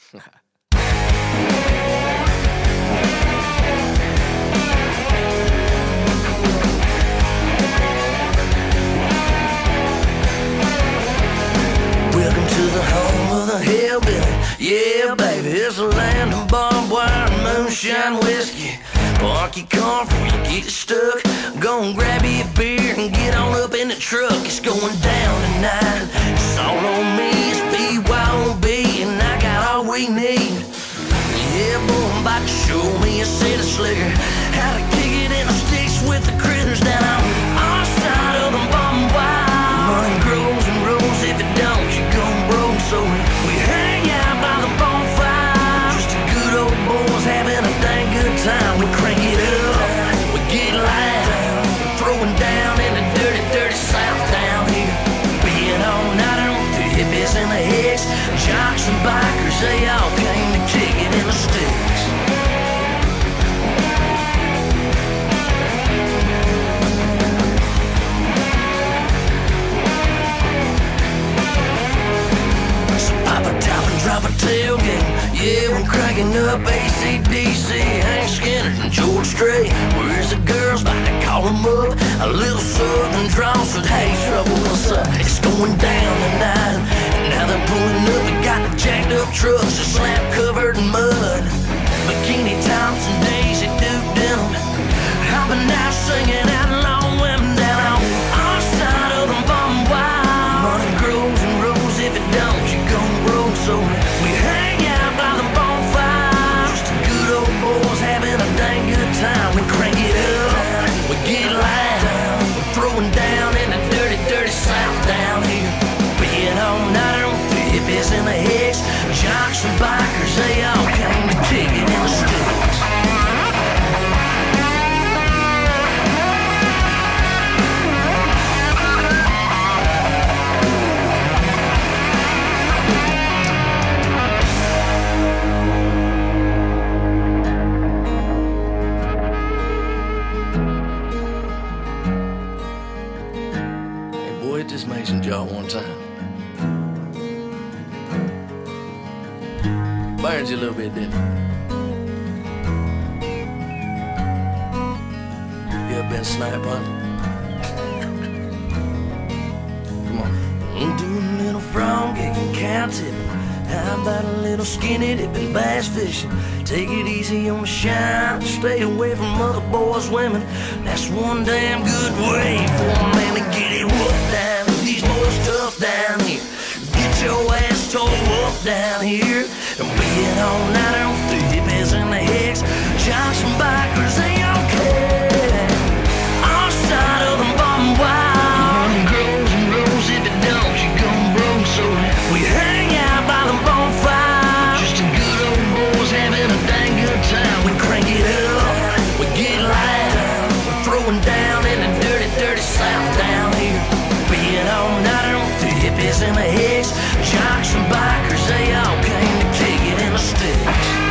Welcome to the home of the hillbilly. Yeah, baby, it's a land of barbed wire and moonshine whiskey. Park your car before you get stuck. Go and grab you a beer and get on up in the truck. It's going down tonight. It's all on me. It's BYOB and I got all we need. Yeah, boy, I'm about to show me a city slicker. How to kick it in the sticks with the critters down on our side of the barbed wire. Money grows and rolls. If it don't, you gon' broke. So we hang out by the bonfire. Just a good old boys having a dang good time. We crank it up, we get loud. We're throwing down in the dirty, dirty South down here. Being all night on the hippies and the hicks, jocks and bikers, they all came to kick it in the sticks. So pop a top and drop a tailgate. Yeah, we're cranking up AC/DC, Hank Skinner and George Strait. Where's the girls? About to call them up. A little southern drawl said, hey, trouble, what's up? It's going down tonight. And now they're pulling up. They got the jacked up trucks, a slap covered in mud. Bikini tops and Daisy Duke denim. Hopping out, singing out long women down on our side of the barbed wire. Money grows and rolls. If it don't, you gon' broke. So we hang out by the bonfire. Just a good old boys having a dang good time. We crank it up, we get loud. We're throwing down in the dirty, dirty South down here. Being all night on the hippies and the hicks, jocks and bikers, they all came to kick it in the sticks. Hit this mason jar one time. Burns you a little bit, didn't it? You ever been snipe hunting? Come on. Do a little frog kicking, cow tipping. How about a little skinny dipping, bass fishing? Take it easy on the shine. Stay away from other boys' women. That's one damn good way for a man to get it whooped down. These boys tough down here. Get your ass tore up down here. And being all night on the hippies and the hicks, jocks and bikers, they all care. Our side of the barbed wire. Money grows and rolls. If it don't, you gon' broke. So we hang out by the bonfire. Just a good old boys having a dang good time. We crank it up, we get loud. We're throwing down in the dirty, dirty South down here. Being all night on the hippies and the hicks, jocks and bikers, they all came to kick it in the sticks.